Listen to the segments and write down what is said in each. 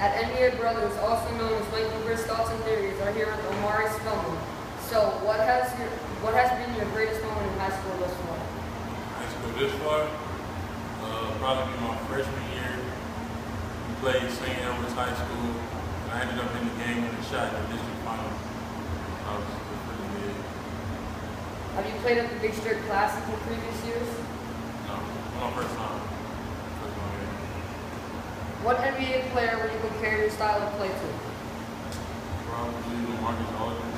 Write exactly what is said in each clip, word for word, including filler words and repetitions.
at N B A Brothers, also known as Michael Briss Thoughts and Theories, are here with Omari Spellman. So, what has your what has been your greatest moment in high school thus far? High school this far? Uh, probably be my freshman year. We played Saint Edward's High School, and I ended up in the game with a shot in the district finals. I was pretty big. Have you played at the Big Stir Classic in previous years? No, my first time. First time here. What N B A player would you compare your style of play to? Probably Marcus Aldridge.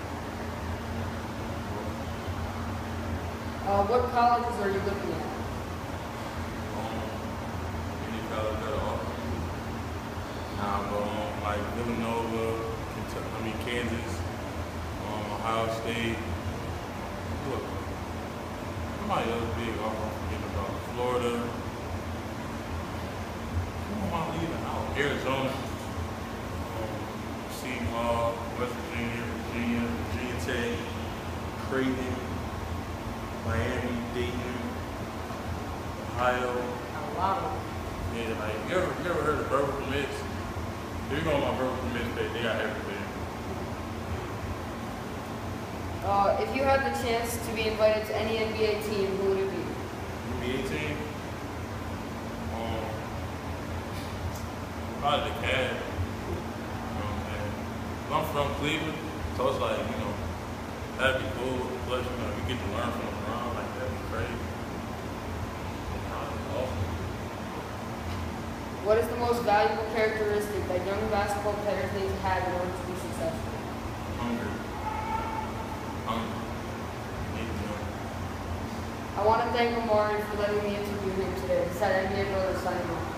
Uh, what colleges are you looking at? Um, any college that are offer. Nah, but um, like Villanova, Kentucky, I mean Kansas, um, Ohio State. Look, somebody else big offer I'm forgetting about. Florida. Who am I leaving out? Arizona. Um, Seton, West Virginia, Virginia, Virginia Tech, Creighton, Miami, Dayton, Ohio. A lot of them. Yeah, like you ever you ever heard of verbal commits? If you go on my verbal commits page, they got everything. Uh, if you had the chance to be invited to any N B A team, who would it be? N B A team, um, probably the Cavs. You know what I'm saying? 'Cause I'm from Cleveland, so it's like you know that'd be cool. Plus, you know, you get to learn from LeBron, like that'd be crazy. That'd be awesome. What is the most valuable characteristic that young basketball players need to have in order to be successful? Hungry. Hungry. Need to know. I want to thank Omari for letting me interview him today. This is N B A Brothers signing off.